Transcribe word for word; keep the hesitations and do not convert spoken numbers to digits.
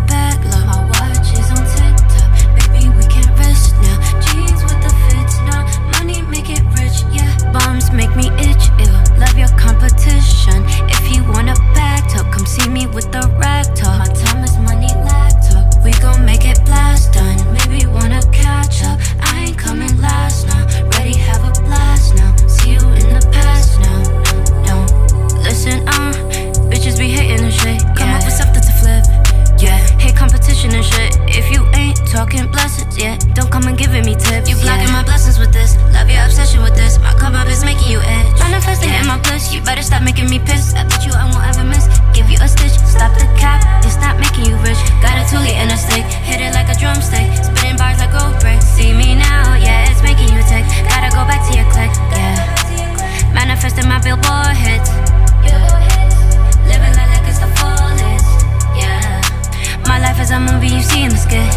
bag low. My watch is on TikTok, baby, we can't rest now. Jeans with the fits now, money make it rich, yeah. Bums make me itch, ill, love your competition. If you want a bag talk, come see me with the rag talk. My time is money laptop, we gon' make it blast done. Maybe wanna catch up, I ain't coming last now. Ready, have a blast now, see you in the past now. Don't listen, uh, bitches be hating and shit, yeah. Come up with something to flip, yeah. Hate competition and shit, if you ain't talking blessings, yeah. Don't come and giving me tips, you blocking yeah. my blessings with this. Love your obsession with this, my come up is making you itch. Manifesting yeah. in my bliss, you better stop making me piss. I bet you I won't ever miss, give you a stitch, stop the cap, it's not making you rich. Got a toolie and a stick, hit it like a drumstick, spitting bars like gold bricks. See me now, yeah, it's making you tick. Gotta go back to your click, yeah. Manifesting my billboard hits, yeah. Living like, like it's the fullest, yeah. My life is a movie you see in the skit.